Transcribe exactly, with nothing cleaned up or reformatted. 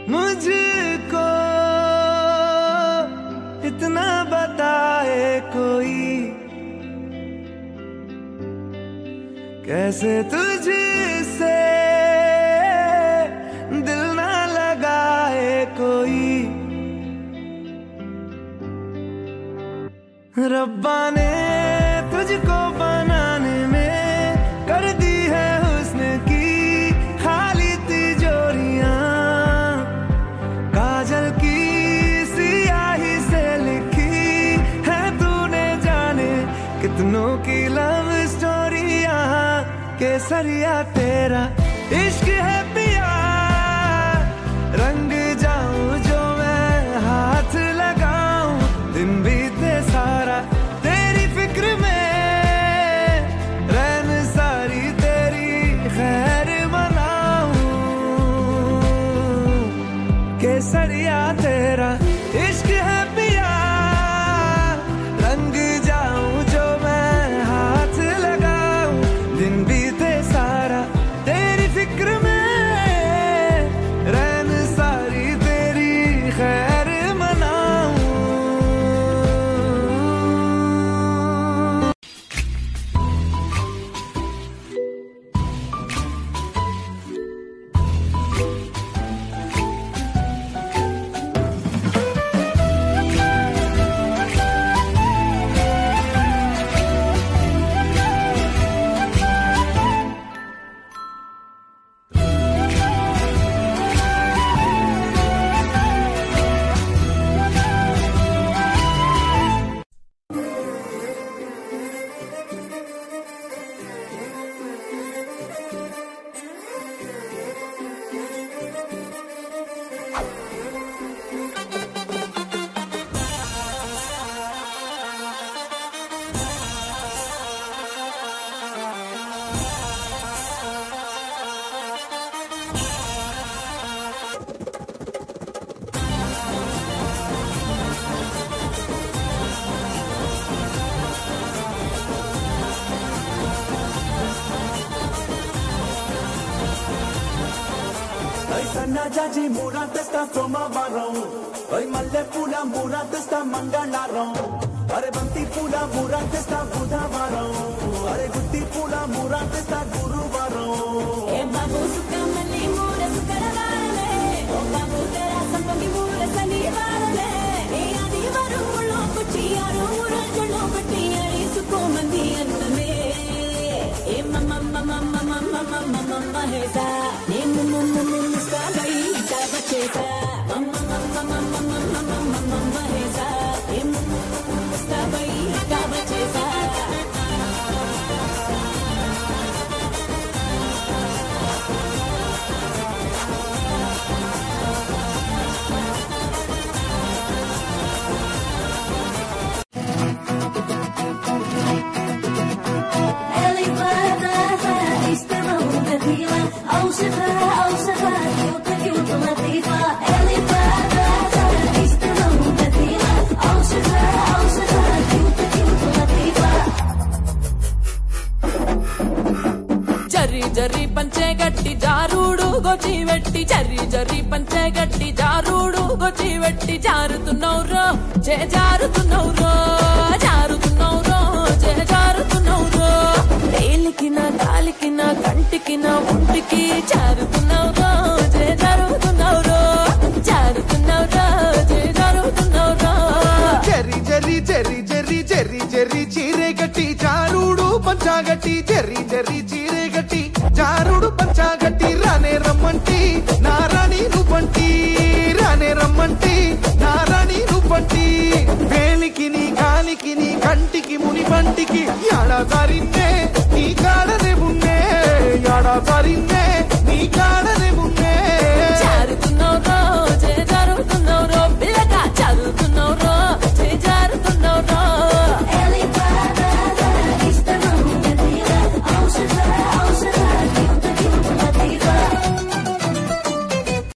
मुझको इतना बताए कोई, कैसे तुझसे दिल ना लगाए कोई। रब्बा ने तुझको बनाने में कर दी है हुस्न की खाली तिजोरियां, काजल की सियाही से लिखी है तूने जाने कितनों की लव स्टोरियां। केसरिया तेरा इश्क है पिया, रंग जाऊं जो मैं हाथ लगाऊं, दिन बीते सारा तेरी फिक्र में, रैन सारी तेरी खैर मनाऊं। केसरिया तेरा इश्क है पिया, रंग जाऊं जो मैं हाथ लगाऊं, दिन बीते सारा तेरी फिक्र में, रैन सारी तेरी खैर मनाऊं। సన్నా జాజి మూరా తెస్తా సోమవారం, ఓయ్ మల్లె పూల మూరా తెస్తా మంగళవారం, అరే బంతి పూల మూరా తెస్తా బుధవారం, అరే గుత్తి పూల మూరా తెస్తా గురువారం। ఏ బాబు సుక్కమల్లి మూర శుక్రవారమే, ఓ బాబు తెరా సంపంగి మూర శనివారమే, ఏ ఆదివారం ముళ్ళో కుచ్చి ఆరు రోజుల్లో బట్టి అడిసుకో మంది అన్నమే। ఏ మమ్మ మమ్మ మమ్మ మమ్మ మమ్మ మహేసా నేను ముమ్ము ముస్తా బై చాబచేసా, మమ్మ మమ్మ మమ్మ మమ్మ మమ్మ మమ్మ మహేసా ఏ ముమ్ము ముస్తా బై చాబచేసా। اوصفها اوصفها كيوت كيوت لطيفة، اللي فاتها يستمعوا كثيرة، اوصفها اوصفها كيوت كيوت لطيفة। జర్రి జర్రి పంచే గట్టి జారుడు గొచ్చి వెట్టి, జర్రి జర్రి పంచే గట్టి జారుడు గొచ్చి వెట్టి, జారుతున్నౌరో చే జారుతున్నౌరో, జారుతున్నౌరో చే జారుతున్నౌరో, వేలికి నా కాలికి నా కంటికి నా ఒంటికి జారుతున్నౌరో చే జారుతున్నౌరో, జారుతున్నౌరో చే జారుతున్నౌరో। జర్రి జర్రి జర్రి జర్రి జర్రి జర్రి చీరే గట్టి జారుడు పంచాగట్టి, జర్రి జర్రి చీరే గట్టి జారుడు పంచాగట్టి, రానే రమ్మంటి నారాణి నువ్వంటి, రానే రమ్మంటి నారాణి నువ్వంటి, వేలికి నీ కాలికి నీ కంటికి ముని పంటికి యాడదారి